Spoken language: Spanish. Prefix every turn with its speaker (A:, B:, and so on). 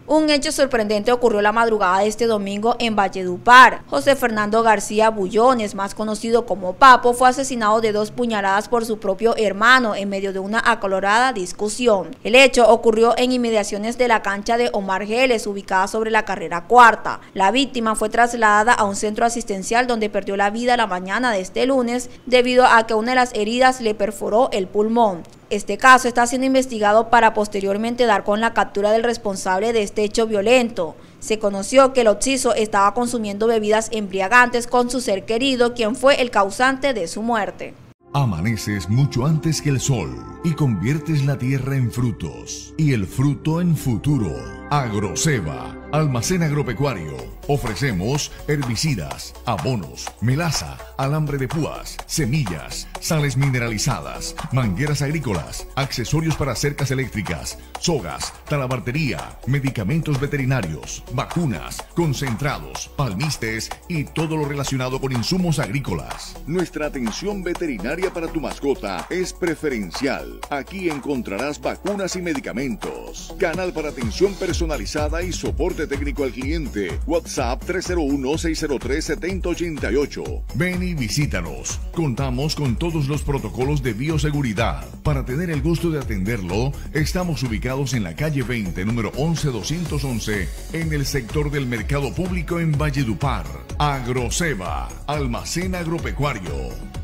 A: Un hecho sorprendente ocurrió la madrugada de este domingo en Valledupar. José Fernando García Bullones, más conocido como Papo, fue asesinado de 2 puñaladas por su propio hermano en medio de una acalorada discusión. El hecho ocurrió en inmediaciones de la cancha de Omar Geles, ubicada sobre la carrera cuarta. La víctima fue trasladada a un centro asistencial donde perdió la vida la mañana de este lunes debido a que una de las heridas le perforó el pulmón. Este caso está siendo investigado para posteriormente dar con la captura del responsable de este hecho violento. Se conoció que el occiso estaba consumiendo bebidas embriagantes con su ser querido, quien fue el causante de su muerte.
B: Amaneces mucho antes que el sol y conviertes la tierra en frutos y el fruto en futuro. Agroceba, almacén agropecuario. Ofrecemos herbicidas, abonos, melaza, alambre de púas, semillas, sales mineralizadas, mangueras agrícolas, accesorios para cercas eléctricas, sogas, talabartería, medicamentos veterinarios, vacunas, concentrados, palmistes y todo lo relacionado con insumos agrícolas. Nuestra atención veterinaria para tu mascota es preferencial. Aquí encontrarás vacunas y medicamentos. Canal para atención personalizada y soporte técnico al cliente. WhatsApp 301-603-7088. Ven y visítanos. Contamos con todos los protocolos de bioseguridad. Para tener el gusto de atenderlo, estamos ubicados en la calle 20, número 11211, en el sector del Mercado Público en Valledupar. Agroceba, almacén agropecuario.